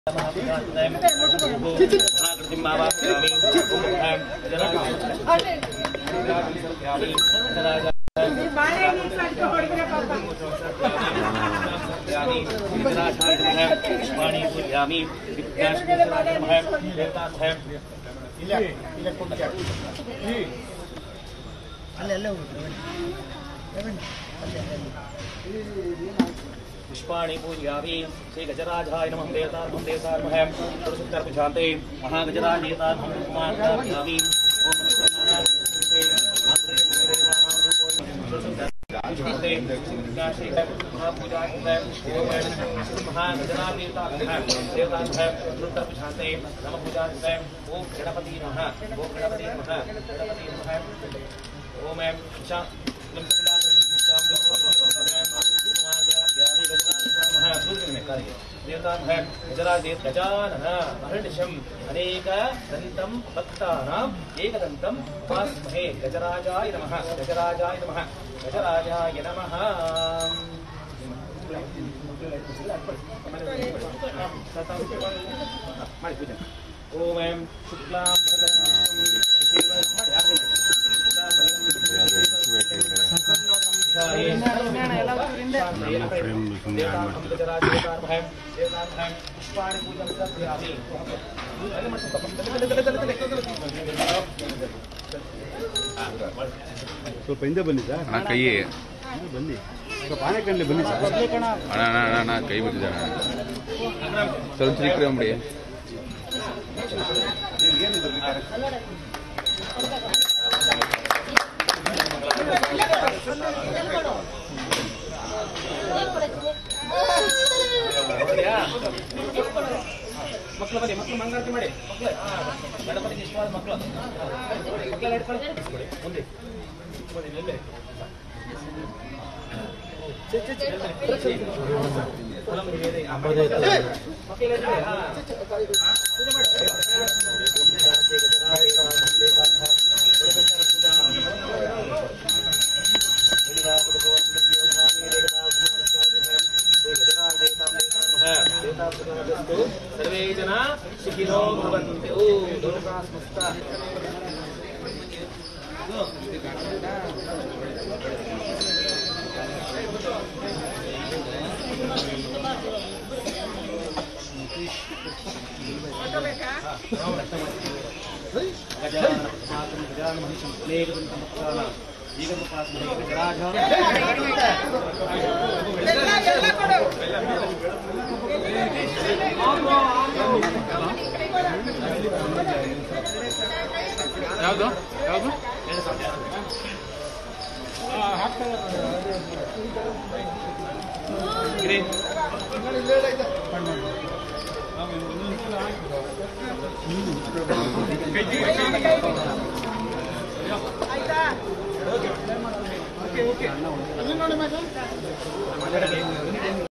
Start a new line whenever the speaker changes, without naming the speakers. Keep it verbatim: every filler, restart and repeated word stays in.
पुष्पाणि पूजयामि श्री गजराजाय नमः देवता नमः देवता नमः पुरुषोत्तर पुजाते महागजराज देवता नमः पूजयामि ओम महागजराज देवता देवता पुरुषोत्तर पुजाते नमः पूजयामि ओम गणपति नमः ओम गणपति नमः गणपति नमः ओम च गजानन महर्निशम् अनेक दन्तं भक्तानाम् एकदन्तं उपास्महे गजराजाय नमः गजराजाय नमः गजराजाय नमः ओम शुक्लां
ಸ್ವಲ್ಪ ಹಿಂದೆ ಬನ್ನಿ ಸರ್. ಅಣ್ಣ ಕೈ ಬನ್ನಿ, ಸ್ವಲ್ಪ ಆನೆ ಕಣ್ಣಲ್ಲಿ ಬನ್ನಿ ಸರ್. ಅಣ್ಣ ಅಣ್ಣ ಅಣ್ಣ ಕೈ ಬಿಟ್ಟಿದ್ದಾರೆ ಸ್ವಲ್ಪ ಚಿಕ್ಕರೆ ಅಂಬಡಿ.
ಮಕ್ಕಳು ಬನ್ನಿ, ಮಕ್ಕಳು ಮಂಗಳಾರತಿ ಮಾಡಿ. ಮಕ್ಕಳು ಗಣಪತಿಗೆ ಇಷ್ಟವಾದ ಮಕ್ಕಳು ಮಕ್ಕಳೆಲ್ಲ ಇಟ್ಕೊಳ್ಳಿ ಮುಂದೆ ಎಲ್ಲೇ सर्वे जना सुखिनो भवन्तु। दुर्गा समस्ता
ಯಾವುದು ಯಾವುದು
ಆಯ್ತಾ?